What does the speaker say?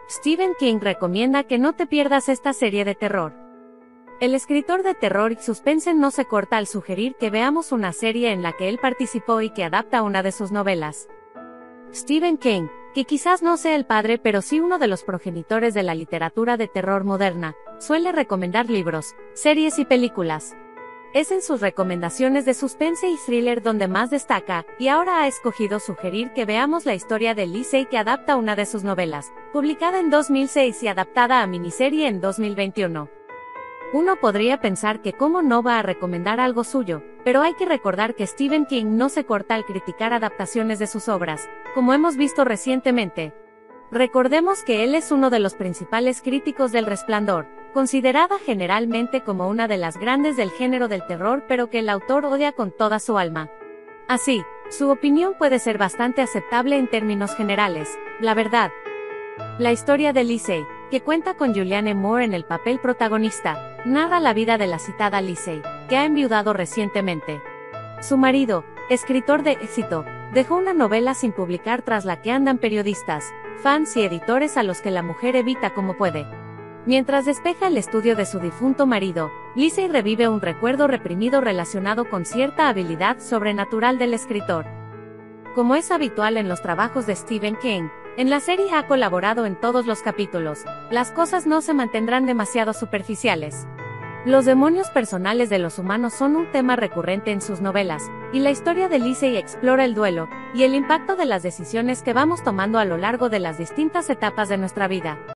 Stephen King recomienda que no te pierdas esta serie de terror. El escritor de terror y suspense no se corta al sugerir que veamos una serie en la que él participó y que adapta una de sus novelas. Stephen King, que quizás no sea el padre pero sí uno de los progenitores de la literatura de terror moderna, suele recomendar libros, series y películas. Es en sus recomendaciones de suspense y thriller donde más destaca, y ahora ha escogido sugerir que veamos la historia de Lisey que adapta una de sus novelas, publicada en 2006 y adaptada a miniserie en 2021. Uno podría pensar que cómo no va a recomendar algo suyo, pero hay que recordar que Stephen King no se corta al criticar adaptaciones de sus obras, como hemos visto recientemente. Recordemos que él es uno de los principales críticos del Resplandor, considerada generalmente como una de las grandes del género del terror pero que el autor odia con toda su alma. Así, su opinión puede ser bastante aceptable en términos generales, la verdad. La historia de Lisey, que cuenta con Julianne Moore en el papel protagonista, narra la vida de la citada Lisey, que ha enviudado recientemente. Su marido, escritor de éxito, dejó una novela sin publicar tras la que andan periodistas, fans y editores a los que la mujer evita como puede. Mientras despeja el estudio de su difunto marido, Lisey revive un recuerdo reprimido relacionado con cierta habilidad sobrenatural del escritor. Como es habitual en los trabajos de Stephen King, en la serie ha colaborado en todos los capítulos, las cosas no se mantendrán demasiado superficiales. Los demonios personales de los humanos son un tema recurrente en sus novelas, y la historia de Lisey explora el duelo y el impacto de las decisiones que vamos tomando a lo largo de las distintas etapas de nuestra vida.